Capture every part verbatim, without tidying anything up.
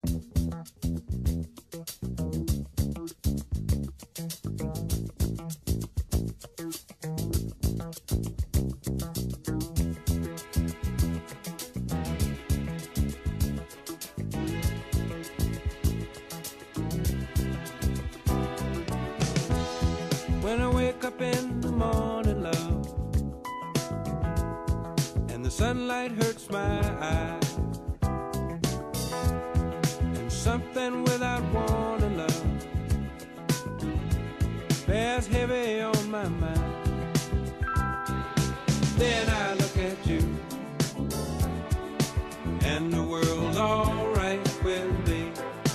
When I wake up in the morning, love, and the sunlight hurts my eyes, and something without warning, love, bears heavy on my mind. Then I look at you, and the world's alright with me.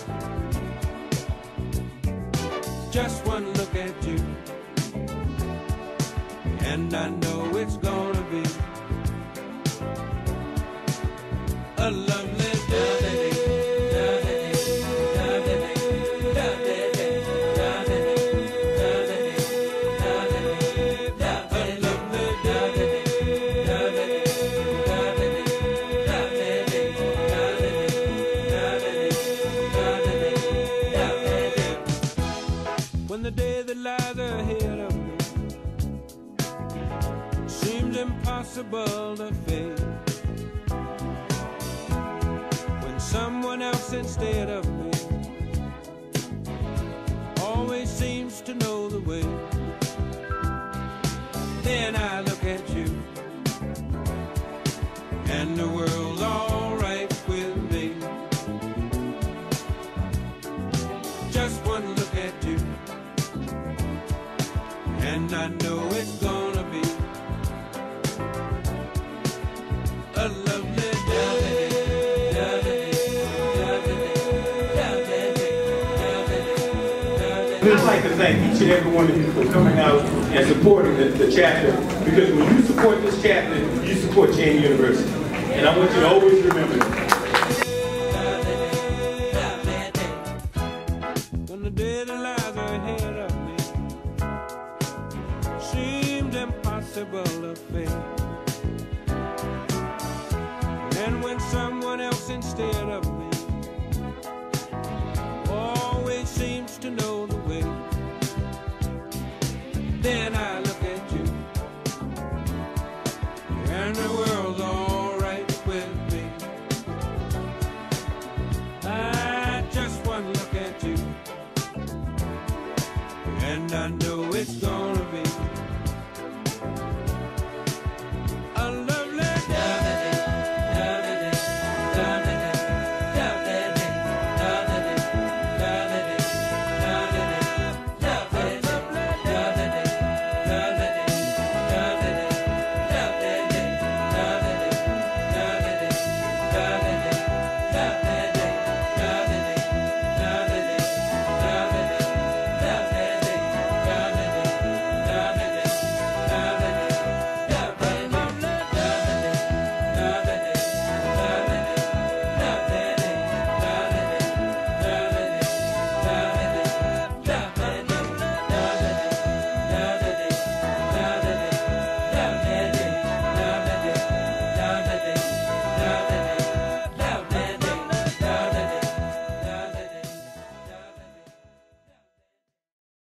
Just one look at you, and I know it's gonna be a lovely day. When the day that lies ahead of me seems impossible to face, when someone else instead of me always seems to know the way, then I look at you, and the world's alright with me. Just one look at you, and I know it's gonna be a lovely day. I'd like to thank each and every one of you for coming out and supporting the, the chapter, because when you support this chapter, you support Cheyney University. And I want you to always remember that. When the day that lies ahead of me seemed impossible to face, and when someone else instead of me always seems to know the way, then I look at you, and the world's alright with me. I just one look at you, and I know it's gone.